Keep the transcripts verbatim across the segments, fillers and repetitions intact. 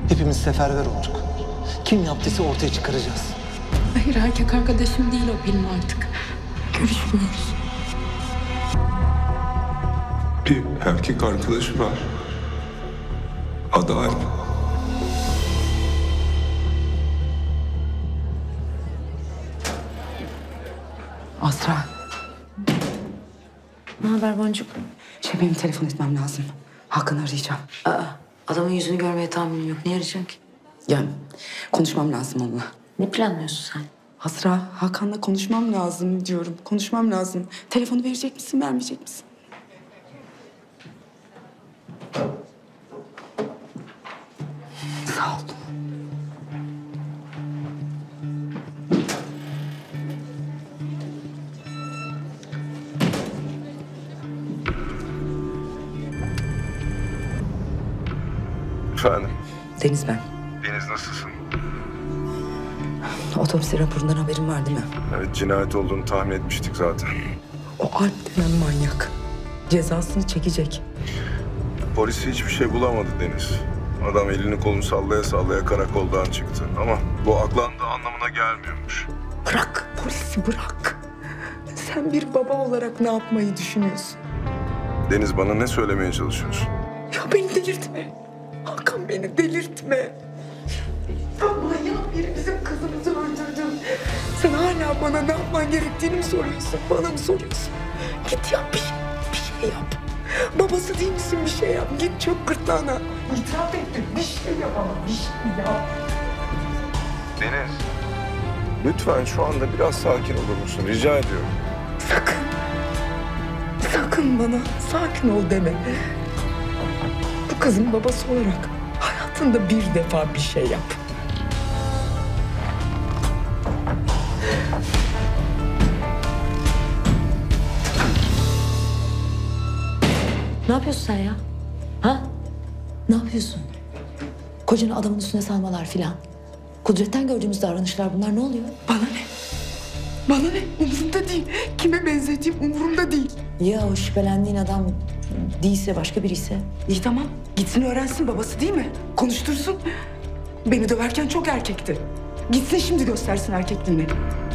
Hepimiz seferber olduk. Kim yaptıysa ortaya çıkaracağız. Hayır, erkek arkadaşım değil o benim artık. Görüşmüyoruz. Bir erkek arkadaşı var. Adı Alp. Asra. Ne haber Boncuk? Şey, benim telefon etmem lazım. Hakan'ı arayacağım. Aa, adamın yüzünü görmeye tahammülüm yok. Ne arayacağım ki? Yani konuşmam lazım onunla. Ne planlıyorsun sen? Asra, Hakan'la konuşmam lazım diyorum. Konuşmam lazım. Telefonu verecek misin, vermeyecek misin? Sağ ol. Efendim? Deniz ben. Deniz nasılsın? Otopsi raporundan haberin var değil mi? Evet, cinayet olduğunu tahmin etmiştik zaten. O Alp denen manyak cezasını çekecek. Polis hiçbir şey bulamadı Deniz. Adam elini kolunu sallaya sallaya karakoldan çıktı. Ama bu aklandığı anlamına gelmiyormuş. Bırak polisi, bırak. Sen bir baba olarak ne yapmayı düşünüyorsun? Deniz, bana ne söylemeye çalışıyorsun? Ya beni delirtme. Hakan, beni delirtme. Ya manyak biri bizim kızımızı öldürdü. Sen hala bana ne yapman gerektiğini mi soruyorsun? Bana mı soruyorsun? Git yap bir şey, bir şey yap. Babası değil misin, bir şey yap. Git çök gırtlağına. İtiraf ettim, bir şey yap ama bir şey yap. Deniz. Lütfen şu anda biraz sakin olur musun? Rica ediyorum. Sakın. Sakın bana sakin ol deme. Bu kızın babası olarak hayatında bir defa bir şey yap. Ne yapıyorsun sen ya? Ha? Ne yapıyorsun? Kocanı adamın üstüne salmalar filan. Kudret'ten gördüğümüz davranışlar bunlar, ne oluyor? Bana ne? Bana ne? Umurumda değil. Kime benzediğim umurumda değil. Ya o şüphelendiğin adam değilse, başka biri ise? İyi tamam. Gitsin öğrensin, babası değil mi? Konuştursun. Beni döverken çok erkekti. Gitsin şimdi göstersin erkekliğini.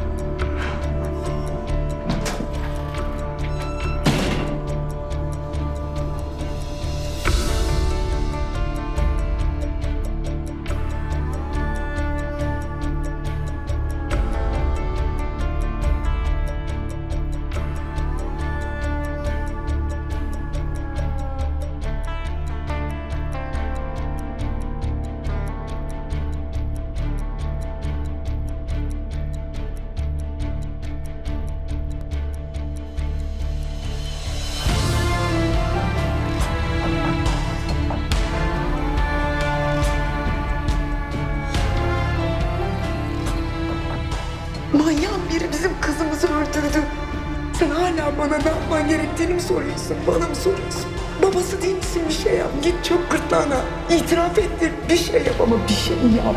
Manyağın biri bizim kızımızı öldürdü. Sen hala bana ne yapman gerektiğini mi soruyorsun? Bana mı soruyorsun? Babası değil misin, bir şey yap. Git çök gırtlağına. İtiraf ettir. Bir şey yap ama bir şey yap.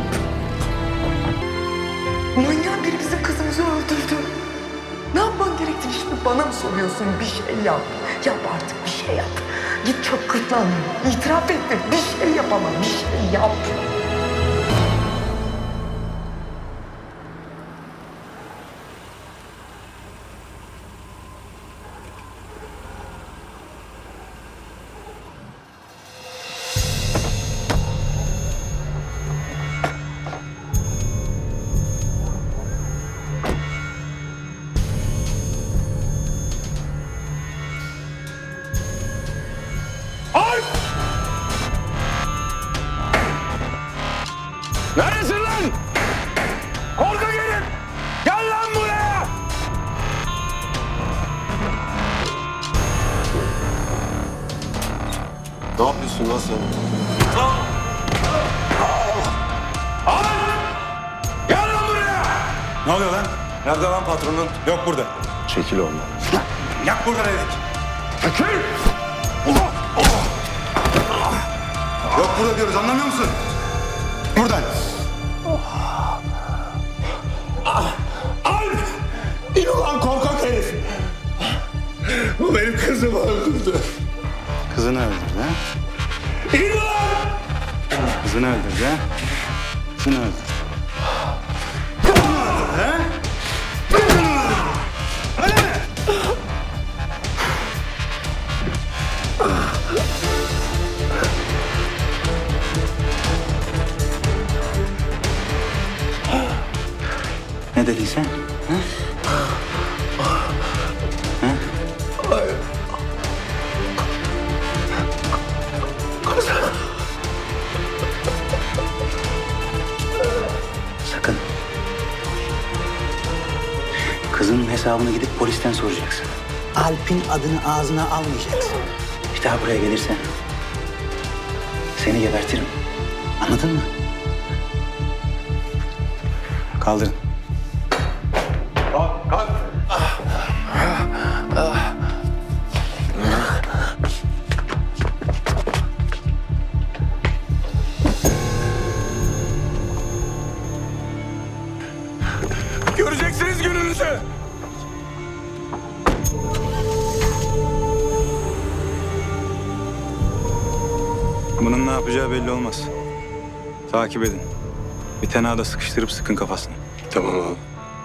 Manyağın biri bizim kızımızı öldürdü. Ne yapman gerektiğini şimdi bana mı soruyorsun? Bir şey yap. Yap artık, bir şey yap. Git çök gırtlağına. İtiraf ettir. Bir şey yap ama bir şey yap. Neredesin lan? Korka gelin! Gel lan buraya! Ne yapıyorsun lan sen? Al! Gel lan buraya! Ne oluyor lan? Nerede lan patronun? Yok burada. Çekil ondan. Yak burada dedik. Çekil! Yok burada diyoruz, anlamıyor musun? Buradan. Al! İn ulan korkak herif! Bu benim kızımı öldürdü. Kızını öldürdü ha? İn ulan! Kızını öldürdü ha? Kızını öldürdü. Kızını öldürdü ha? Kızını öldürdü. Öyle mi? Ne dedin sen? Ha? Ha? Sakın. Kızının hesabını gidip polisten soracaksın. Alp'in adını ağzına almayacaksın. Bir daha buraya gelirsen seni gebertirim. Anladın mı? Kaldırın. Kalk, kalk. Göreceksiniz gününüzü. Bunun ne yapacağı belli olmaz. Takip edin. Bir tenada sıkıştırıp sıkın kafasını. Tamam abi.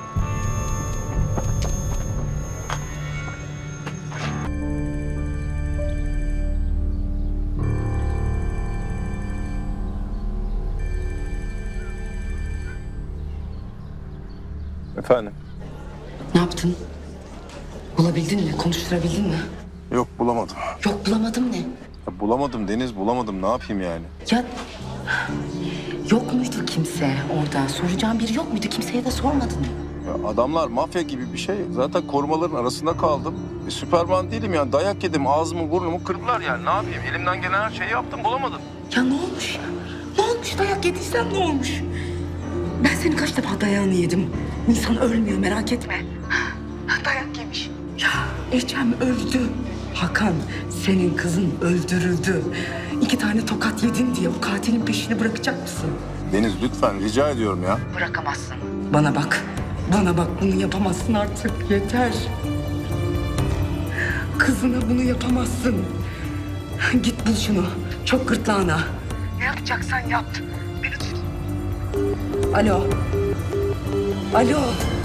Efendim? Ne yaptın? Bulabildin mi? Konuşturabildin mi? Yok bulamadım. Yok bulamadım ne? Ya bulamadım Deniz, bulamadım. Ne yapayım yani? Ya yok muydu kimse orada? Soracağım biri yok muydu? Kimseye de sormadın mı? Ya adamlar mafya gibi bir şey. Zaten korumaların arasında kaldım. E, Süperman değilim yani. Dayak yedim, ağzımı burnumu kırdılar yani. Ne yapayım? Elimden gelen her şeyi yaptım, bulamadım. Ya ne olmuş ya? Ne olmuş? Dayak yediysen ne olmuş? Ben senin kaç defa dayağını yedim. İnsan ölmüyor merak etme. Dayak yemiş. Ya Ecem öldü. Hakan senin kızın öldürüldü. İki tane tokat yedin diye bu katilin peşini bırakacak mısın? Deniz lütfen rica ediyorum ya. Bırakamazsın. Bana bak. Bana bak bunu yapamazsın artık. Yeter. Kızına bunu yapamazsın. Git bul şunu. Çok gırtlağına. Ne yapacaksan yap. Beni tut. Alo. Alo.